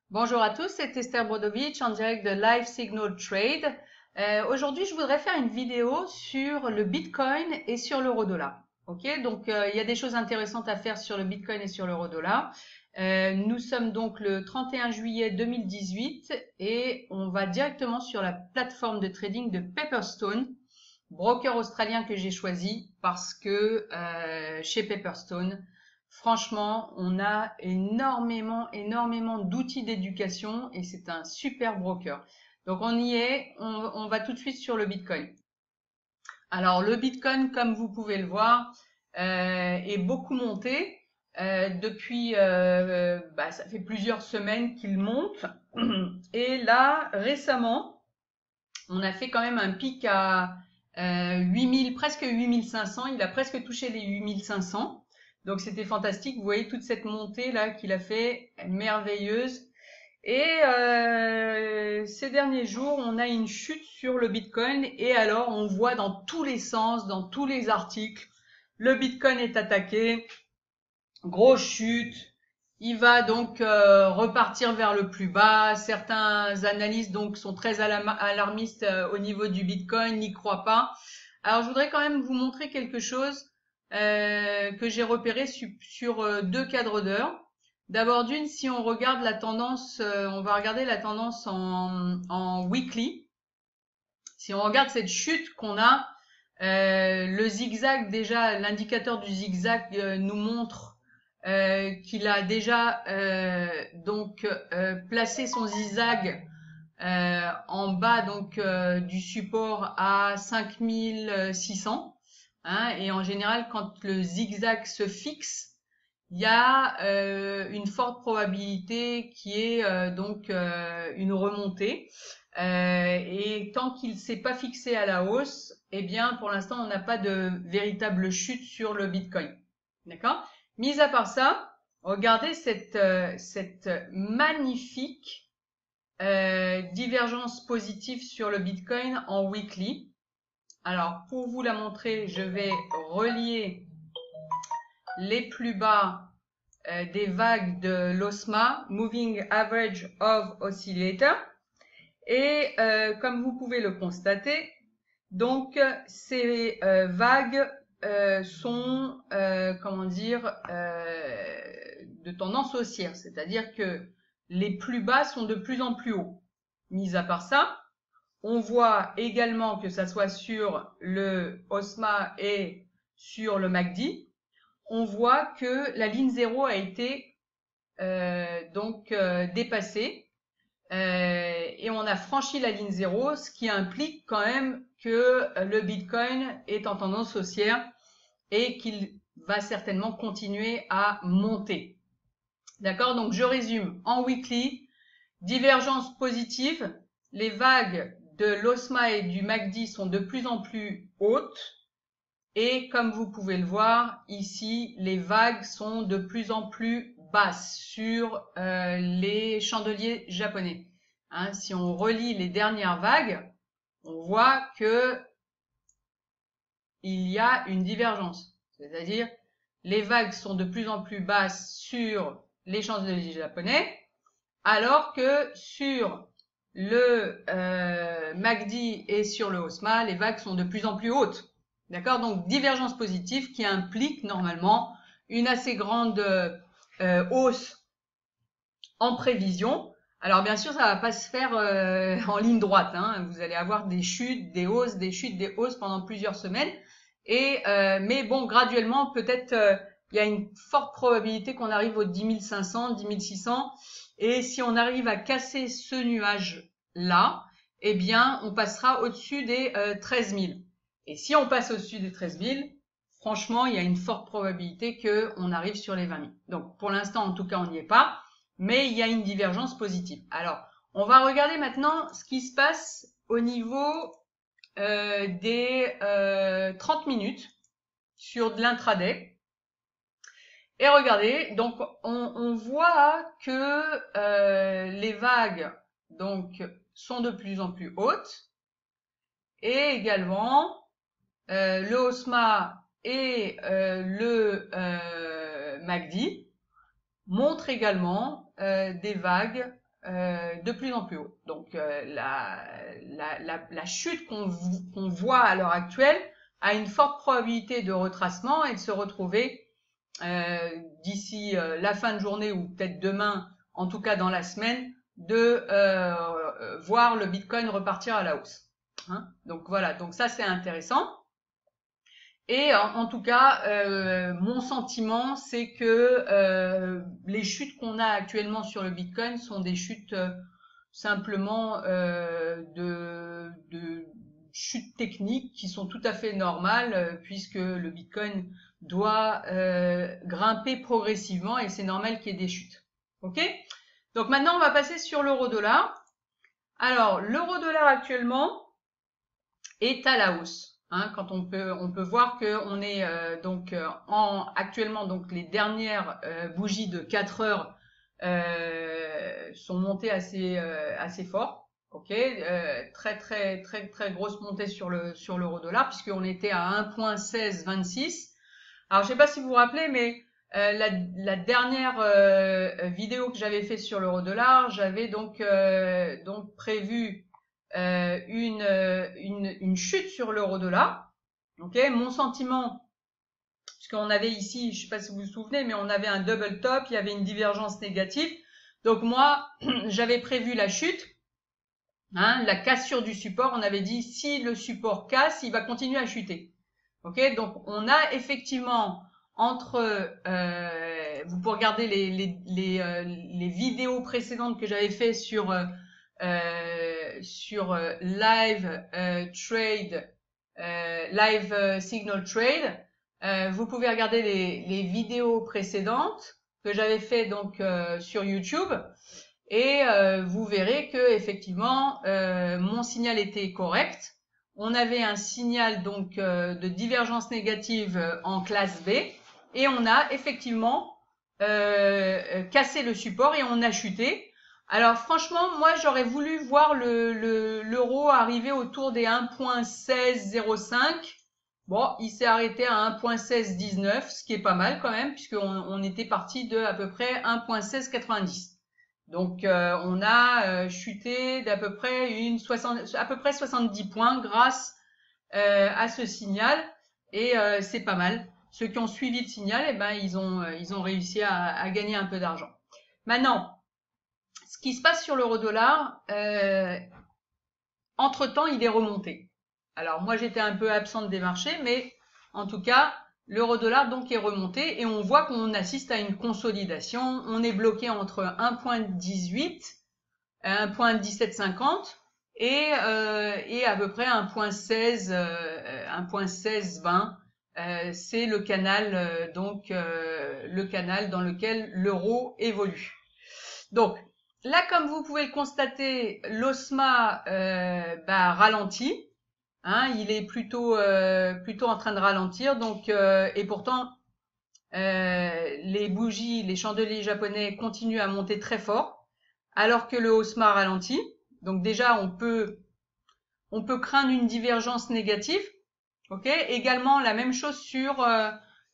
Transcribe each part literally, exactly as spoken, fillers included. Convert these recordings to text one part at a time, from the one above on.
Bonjour à tous, c'est Esther Brodovitch en direct de Live Signal Trade. Euh, aujourd'hui, je voudrais faire une vidéo sur le Bitcoin et sur l'euro-dollar. Ok, donc euh, il y a des choses intéressantes à faire sur le Bitcoin et sur l'euro-dollar. Euh, nous sommes donc le trente et un juillet deux mille dix-huit et on va directement sur la plateforme de trading de Pepperstone, broker australien que j'ai choisi parce que euh, chez Pepperstone, franchement, on a énormément, énormément d'outils d'éducation et c'est un super broker. Donc on y est, on, on va tout de suite sur le Bitcoin. Alors le Bitcoin, comme vous pouvez le voir, euh, est beaucoup monté. Euh, depuis, euh, bah, ça fait plusieurs semaines qu'il monte. Et là, récemment, on a fait quand même un pic à euh, huit mille, presque huit mille cinq cents. Il a presque touché les huit mille cinq cents. Donc c'était fantastique. Vous voyez toute cette montée là qu'il a fait, merveilleuse. Et euh, ces derniers jours, on a une chute sur le Bitcoin. Et alors, on voit dans tous les sens, dans tous les articles, le Bitcoin est attaqué, grosse chute. Il va donc euh, repartir vers le plus bas. Certains analystes donc sont très alarmistes euh, au niveau du Bitcoin, n'y croient pas. Alors je voudrais quand même vous montrer quelque chose euh, que j'ai repéré sur, sur euh, deux cadres d'heure. D'abord d'une, si on regarde la tendance, euh, on va regarder la tendance en, en weekly. Si on regarde cette chute qu'on a, euh, le zigzag déjà, l'indicateur du zigzag euh, nous montre euh, qu'il a déjà euh, donc euh, placé son zigzag euh, en bas donc euh, du support à cinq mille six cents. Hein, et en général, quand le zigzag se fixe, il y a euh, une forte probabilité qui est euh, donc euh, une remontée. Euh, et tant qu'il ne s'est pas fixé à la hausse, eh bien, pour l'instant, on n'a pas de véritable chute sur le Bitcoin. D'accord? Mis à part ça, regardez cette, euh, cette magnifique euh, divergence positive sur le Bitcoin en weekly. Alors, pour vous la montrer, je vais relier les plus bas euh, des vagues de l'O S M A, Moving Average of Oscillator. Et euh, comme vous pouvez le constater, donc ces euh, vagues euh, sont, euh, comment dire, euh, de tendance haussière, c'est-à-dire que les plus bas sont de plus en plus hauts. Mis à part ça, on voit également que ça soit sur le O S M A et sur le M A C D, on voit que la ligne zéro a été euh, donc euh, dépassée. Euh, et on a franchi la ligne zéro, ce qui implique quand même que le Bitcoin est en tendance haussière et qu'il va certainement continuer à monter. D'accord? Donc je résume. En weekly, divergence positive, les vagues de l'O S M A et du M A C D sont de plus en plus hautes. Et comme vous pouvez le voir, ici, les vagues sont de plus en plus basses sur euh, les chandeliers japonais. Hein, si on relit les dernières vagues, on voit que il y a une divergence. C'est-à-dire, les vagues sont de plus en plus basses sur les chandeliers japonais, alors que sur le euh, M A C D et sur le O S M A, les vagues sont de plus en plus hautes. D'accord? Donc, divergence positive qui implique normalement une assez grande euh, hausse en prévision. Alors, bien sûr, ça va pas se faire euh, en ligne droite. Hein. Vous allez avoir des chutes, des hausses, des chutes, des hausses pendant plusieurs semaines. Et euh, mais bon, graduellement, peut-être euh, il y a une forte probabilité qu'on arrive aux dix mille cinq cents, dix mille six cents. Et si on arrive à casser ce nuage-là, eh bien, on passera au-dessus des euh, treize mille. Et si on passe au-dessus des treize mille, franchement, il y a une forte probabilité qu'on arrive sur les vingt mille. Donc, pour l'instant, en tout cas, on n'y est pas, mais il y a une divergence positive. Alors, on va regarder maintenant ce qui se passe au niveau euh, des euh, trente minutes sur de l'intraday. Et regardez, donc on, on voit que euh, les vagues donc sont de plus en plus hautes et également euh, le O S M A et euh, le euh, M A C D montrent également euh, des vagues euh, de plus en plus haut. Donc euh, la, la, la, la chute qu'on qu'on voit à l'heure actuelle a une forte probabilité de retracement et de se retrouver euh, d'ici euh, la fin de journée ou peut-être demain, en tout cas dans la semaine, de euh, voir le Bitcoin repartir à la hausse. Hein, donc voilà, donc ça c'est intéressant. Et en, en tout cas, euh, mon sentiment, c'est que euh, les chutes qu'on a actuellement sur le Bitcoin sont des chutes euh, simplement euh, de, de chutes techniques qui sont tout à fait normales euh, puisque le Bitcoin doit euh, grimper progressivement et c'est normal qu'il y ait des chutes. Ok? Donc maintenant, on va passer sur l'euro-dollar. Alors, l'euro-dollar actuellement est à la hausse. Hein, quand on peut, on peut voir que on est euh, donc euh, en actuellement donc les dernières euh, bougies de quatre heures euh, sont montées assez euh, assez fort. Ok, euh, très très très très grosse montée sur le sur l'euro dollar puisqu'on était à un virgule seize vingt-six. Alors je sais pas si vous vous rappelez, mais euh, la, la dernière euh, vidéo que j'avais fait sur l'euro dollar, j'avais donc euh, donc prévu Euh, une, une, une chute sur l'euro-dollar. Ok, mon sentiment, puisqu'on avait ici, je ne sais pas si vous vous souvenez, mais on avait un double top, il y avait une divergence négative. Donc moi, j'avais prévu la chute, hein, la cassure du support. On avait dit si le support casse, il va continuer à chuter. Ok, donc on a effectivement entre, euh, vous pouvez regarder les les les, euh, les vidéos précédentes que j'avais fait sur euh, Euh, sur euh, live euh, trade, euh, live euh, signal trade. Euh, vous pouvez regarder les, les vidéos précédentes que j'avais fait donc euh, sur YouTube et euh, vous verrez que effectivement euh, mon signal était correct. On avait un signal donc euh, de divergence négative en classe B et on a effectivement euh, cassé le support et on a chuté. Alors franchement, moi j'aurais voulu voir le, le, l'euro arriver autour des un virgule seize zéro cinq. Bon, il s'est arrêté à un virgule seize dix-neuf, ce qui est pas mal quand même, puisqu'on on était parti de à peu près un virgule seize quatre-vingt-dix. Donc euh, on a euh, chuté d'à peu près une soixante, à peu près soixante-dix points grâce euh, à ce signal et euh, c'est pas mal. Ceux qui ont suivi le signal, eh ben ils ont ils ont réussi à, à gagner un peu d'argent. Maintenant, ce qui se passe sur l'euro-dollar, euh, entre-temps, il est remonté. Alors moi, j'étais un peu absente des marchés, mais en tout cas, l'euro-dollar donc est remonté et on voit qu'on assiste à une consolidation. On est bloqué entre un virgule dix-huit, un virgule dix-sept cinquante et, euh, et à peu près un virgule seize, euh, un virgule seize vingt. Euh, c'est le canal euh, donc euh, le canal dans lequel l'euro évolue. Donc là, comme vous pouvez le constater, l'O S M A euh, bah, ralentit. Hein, il est plutôt euh, plutôt en train de ralentir. Donc euh, et pourtant euh, les bougies, les chandeliers japonais continuent à monter très fort, alors que le O S M A ralentit. Donc déjà, on peut on peut craindre une divergence négative. Ok. Également la même chose sur euh,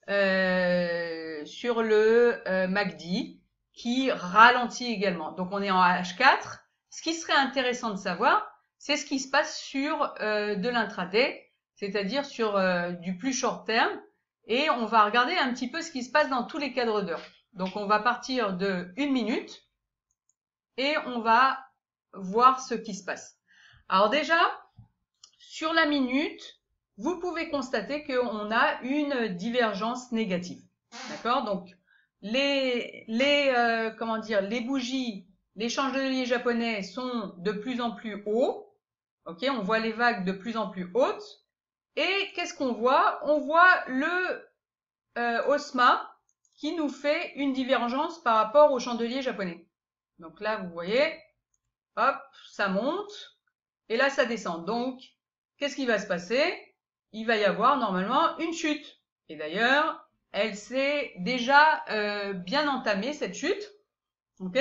euh, sur le euh, M A C D qui ralentit également. Donc on est en H quatre. Ce qui serait intéressant de savoir, c'est ce qui se passe sur euh, de l'intraday, c'est-à-dire sur euh, du plus short terme. Et on va regarder un petit peu ce qui se passe dans tous les cadres d'heure. Donc on va partir de une minute et on va voir ce qui se passe. Alors déjà, sur la minute, vous pouvez constater qu'on a une divergence négative. D'accord? Donc les les euh, comment dire les bougies, les chandeliers japonais sont de plus en plus hauts. Ok, on voit les vagues de plus en plus hautes. Et qu'est-ce qu'on voit? On voit le euh, O S M A qui nous fait une divergence par rapport au chandelier japonais. Donc là, vous voyez, hop, ça monte et là, ça descend. Donc, qu'est-ce qui va se passer? Il va y avoir normalement une chute. Et d'ailleurs, elle s'est déjà euh, bien entamée, cette chute. Ok?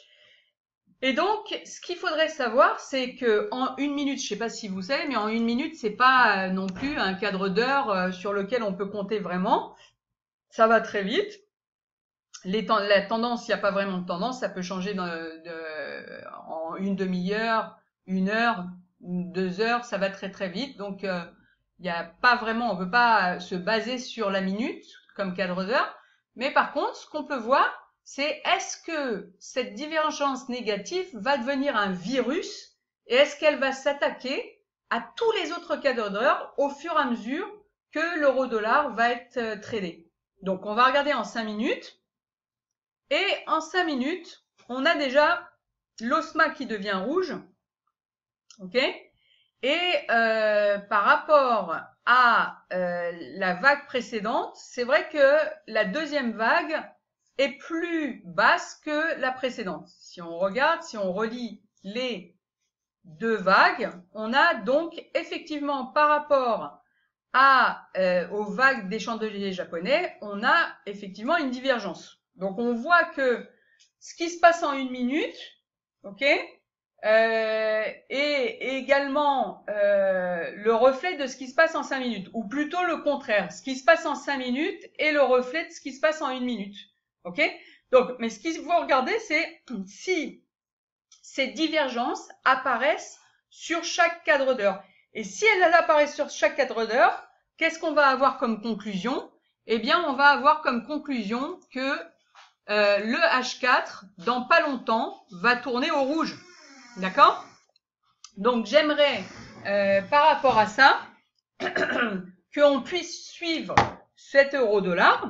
Et donc, ce qu'il faudrait savoir, c'est que en une minute, je ne sais pas si vous savez, mais en une minute, c'est pas euh, non plus un cadre d'heure euh, sur lequel on peut compter vraiment. Ça va très vite. Les ten- la tendance, il n'y a pas vraiment de tendance, ça peut changer de, de, euh, en une demi-heure, une heure, deux heures, ça va très très vite. Donc, il euh, n'y a pas vraiment, on ne peut pas se baser sur la minute comme cadre d'heure. Mais par contre, ce qu'on peut voir, c'est est-ce que cette divergence négative va devenir un virus et est-ce qu'elle va s'attaquer à tous les autres cadres d'heure au fur et à mesure que l'euro-dollar va être tradé. Donc, on va regarder en cinq minutes. Et en cinq minutes, on a déjà l'O S M A qui devient rouge. OK? Et euh, par rapport à euh, la vague précédente, c'est vrai que la deuxième vague est plus basse que la précédente. Si on regarde, si on relie les deux vagues, on a donc effectivement par rapport à, euh, aux vagues des chandeliers japonais, on a effectivement une divergence. Donc on voit que ce qui se passe en une minute, ok, euh, est également euh, le reflet de ce qui se passe en cinq minutes, ou plutôt le contraire. Ce qui se passe en cinq minutes est le reflet de ce qui se passe en une minute. Ok. Donc, mais ce qu'il faut regarder, c'est si ces divergences apparaissent sur chaque cadre d'heure. Et si elles apparaissent sur chaque cadre d'heure, qu'est-ce qu'on va avoir comme conclusion? Eh bien, on va avoir comme conclusion que euh, le H quatre, dans pas longtemps, va tourner au rouge. D'accord? Donc, j'aimerais, euh, par rapport à ça, qu'on puisse suivre cet euro-dollar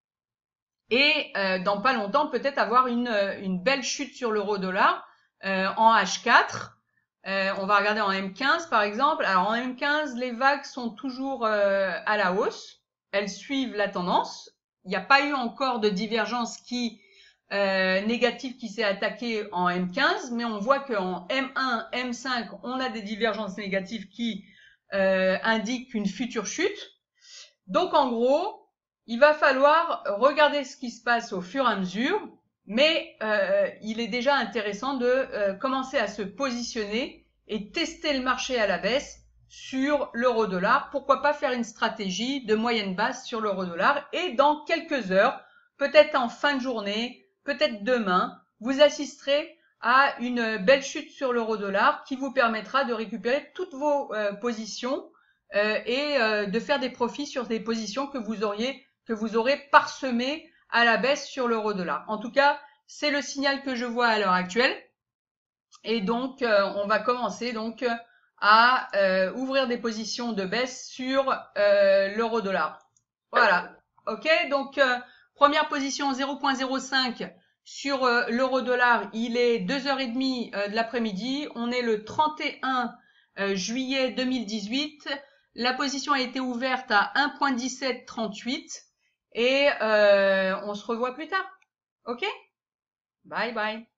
et euh, dans pas longtemps, peut-être avoir une, une belle chute sur l'euro-dollar euh, en H quatre. Euh, on va regarder en M quinze par exemple. Alors en M quinze, les vagues sont toujours euh, à la hausse. Elles suivent la tendance. Il n'y a pas eu encore de divergence qui euh, négative qui s'est attaquée en M quinze, mais on voit qu'en M un, M cinq, on a des divergences négatives qui euh, indiquent une future chute. Donc en gros, il va falloir regarder ce qui se passe au fur et à mesure, mais euh, il est déjà intéressant de euh, commencer à se positionner et tester le marché à la baisse sur l'euro-dollar. Pourquoi pas faire une stratégie de moyenne basse sur l'euro-dollar et dans quelques heures, peut-être en fin de journée, peut-être demain, vous assisterez à une belle chute sur l'euro-dollar qui vous permettra de récupérer toutes vos euh, positions euh, et euh, de faire des profits sur des positions que vous auriez que vous aurez parsemées à la baisse sur l'euro-dollar. En tout cas, c'est le signal que je vois à l'heure actuelle. Et donc, euh, on va commencer donc à euh, ouvrir des positions de baisse sur euh, l'euro-dollar. Voilà. OK, donc euh, première position zéro virgule zéro cinq sur euh, l'euro-dollar, il est deux heures trente euh, de l'après-midi. On est le trente et un euh, juillet deux mille dix-huit. La position a été ouverte à un virgule dix-sept trente-huit. Et euh, on se revoit plus tard. OK? Bye bye.